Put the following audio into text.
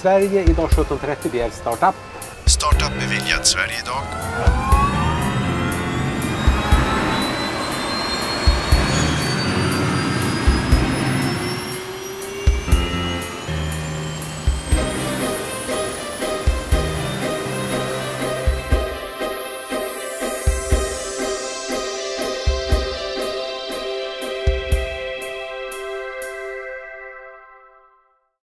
Sverige idag 17.30 begär startup. Startup beviljat Sverige idag.